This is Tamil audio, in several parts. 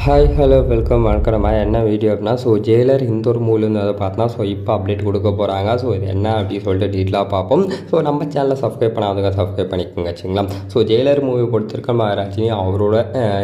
ஹாய் ஹலோ வெல்கம் வணக்கம். என்ன வீடியோ அப்படின்னா ஜெயிலர் இந்த ஒரு மூவிலேருந்து அதை பார்த்தோன்னா இப்போ அப்டேட் கொடுக்க போகிறாங்க. இது என்ன அப்படின்னு சொல்லிட்டு டீட்டெயிலாக பார்ப்போம். நம்ம சேனலை சப்ஸ்கிரைப் பண்ணாதவங்க சப்ஸ்கிரைப் பண்ணிக்கோங்க வச்சுங்களா. ஜெயிலர் மூவி பொறுத்திருக்க ரஜினி அவரோட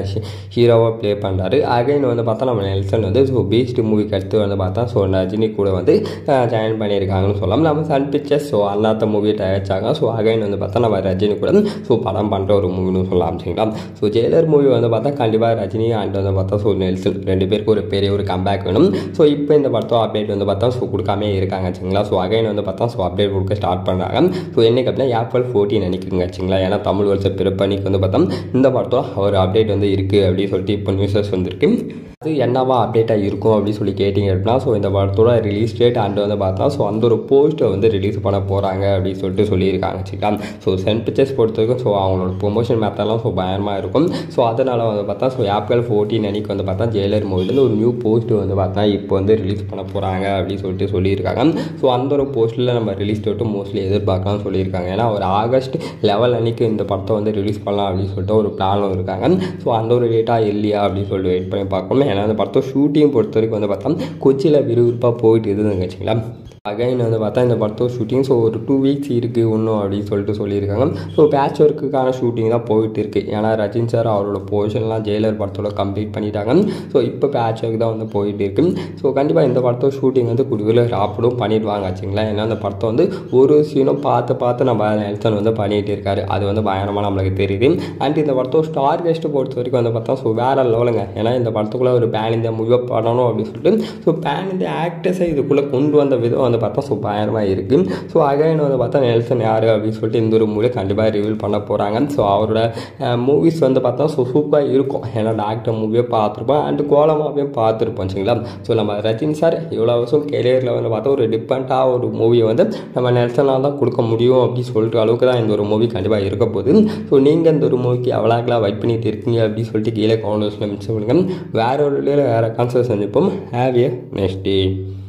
ஹீரோவாக ப்ளே பண்ணுறாரு. அகைன் பார்த்தா நம்ம நெல்சன் பீஸ்ட் மூவிக்கு அடுத்து பார்த்தா ரஜினி கூட ஜாயின் பண்ணியிருக்காங்கன்னு சொல்லலாம். நம்ம சன் பிக்சர்ஸ் அண்ணாத்த மூவி தயாரிச்சாங்க. அகைன் பார்த்தா நம்ம ரஜினி கூட படம் பண்ணுற ஒரு மூவின்னு சொல்லலாம் சரிங்களா. ஜெயிலர் மூவி பார்த்தா கண்டிப்பாக ரஜினி அண்ட் பார்த்தா நெல்சன் ரெண்டு பேருக்கு ஒரு பெரிய ஒரு கம்பேக் வேணும். இப்போ இந்த படத்தோட அப்டேட் பார்த்தா கொடுக்காமே இருக்காங்க வச்சுங்களா. அகைன் பார்த்தா அப்டேட் கொடுக்க ஸ்டார்ட் பண்ணுறாங்க. என்னைக்கு அப்படின்னா ஏப்ரல் 14 அன்னைக்குங்க வச்சுங்களா. ஏன்னா தமிழ் வருஷம் பிறப்பன்னைக்கு பார்த்தா இந்த படத்தோட ஒரு அப்டேட் இருக்குது அப்படின்னு சொல்லிட்டு இப்போ நியூஸஸ் வந்திருக்கு. அது என்னவா அப்டேட்டாக இருக்கும் அப்படின்னு சொல்லி கேட்டிங்க அப்படின்னா இந்த படத்தோட ரிலீஸ் டேட் அண்ட் பார்த்தா அந்த ஒரு போஸ்ட்டை ரிலீஸ் பண்ண போகிறாங்க அப்படின்னு சொல்லிட்டு சொல்லியிருக்காங்க வச்சுக்கா. சன் பிக்சர்ஸ் பொறுத்தவரைக்கும் அவங்களோட ப்ரொமோஷன் மெத்தட்லாம் பயங்கரமாக இருக்கும். அதனால் பார்த்தா ஏப்ரல் 14 அன்னைக்கு பார்த்தா ஜெயிலர் மூவிலேருந்து ஒரு நியூ போஸ்ட் பார்த்தா இப்போ ரிலீஸ் பண்ண போகிறாங்க அப்படின்னு சொல்லிட்டு சொல்லியிருக்காங்க. அந்த ஒரு போஸ்ட்டில் நம்ம ரிலீஸ் டேட்டும் மோஸ்ட்லி எதிர்பார்க்கலாம்னு சொல்லியிருக்காங்க. ஏன்னா ஒரு ஆகஸ்ட் 11 அன்னைக்கு இந்த படத்தை ரிலீஸ் பண்ணலாம் அப்படின்னு சொல்லிட்டு ஒரு பிளானும் இருக்காங்க. அந்த ஒரு டேட்டாக இல்லையா அப்படின்னு சொல்லிட்டு வெயிட் பண்ணி பார்க்கணும். ஏன்னா அந்த படத்தை ஷூட்டிங் பொறுத்த வரைக்கும் பார்த்தா கொச்சியில் விறுவிறுப்பாக போயிட்டு இருக்குதுங்க வச்சுங்களா. அகைன் பார்த்தா இந்த படத்தோட ஷூட்டிங் ஒரு 2 வீக்ஸ் இருக்குது ஒன்றும் அப்படின்னு சொல்லிட்டு சொல்லியிருக்காங்க. பேட்ச் ஒர்க்குக்கான ஷூட்டிங் தான் போயிட்டு இருக்குது. ஏன்னா ரஜினி சார் அவரோட போர்ஷன்லாம் ஜெயிலர் படத்தோட கம்ப்ளீட் பண்ணிட்டாங்க. இப்போ பேட்ச் ஒர்க் தான் போயிட்டு இருக்குது. கண்டிப்பாக இந்த படத்தோட ஷூட்டிங் குடிவில் ராப்பிடும் பண்ணிடுவாங்க வச்சுங்களா. ஏன்னா அந்த படத்தை ஒரு சீனும் பார்த்து நம்ம நெல்சன் பண்ணிகிட்டு இருக்காரு. அது பயங்கரமாக நம்மளுக்கு தெரியுது. அண்ட் இந்த படத்தோட ஸ்டார் கெஸ்ட்டு பொறுத்த வரைக்கும் பார்த்தா வேறு லெவலுங்க. ஏன்னா இந்த படத்துக்குள்ளே ஒரு பேன் இந்தியா மூவியை பண்ணணும் அப்படின்னு சொல்லிட்டு பேன் இந்தியா ஆக்டர்ஸை இதுக்குள்ளே கொண்டு வந்த விதம் பார்த்தா பயங்கரமாக இருக்குது. அகைன் பார்த்தா நெல்சன் யார் அப்படின்னு சொல்லிட்டு இந்த ஒரு மூவியை கண்டிப்பாக ரிவீல் பண்ண போகிறாங்க. அவரோட மூவிஸ் பார்த்தா சூப்பராக இருக்கும். ஏன்னா டாக்டர் மூவியை பார்த்துருப்போம் அண்ட் கோலமாவையும் பார்த்துருப்போம் சரிங்களா. நம்ம ரஜினி சார் இவ்வளோ வருஷம் கெரியரில் பார்த்தா ஒரு டிஃப்ரெண்ட்டாக ஒரு மூவியை நம்ம நெல்சனால் தான் கொடுக்க முடியும் அப்படின்னு சொல்லிட்டு அளவுக்கு தான் இந்த ஒரு மூவி கண்டிப்பாக இருக்க போகுது. நீங்கள் இந்த ஒரு மூவிக்கு எவ்வளோக்கெல்லாம் வெயிட் பண்ணிட்டு இருக்கீங்க அப்படின்னு சொல்லிட்டு கீழே கமெண்ட்ஸில் மென்ஷன் பண்ணுங்கள். வேற ஒரு வேறு கான்சர்ட் செஞ்சுப்போம். Have a next day.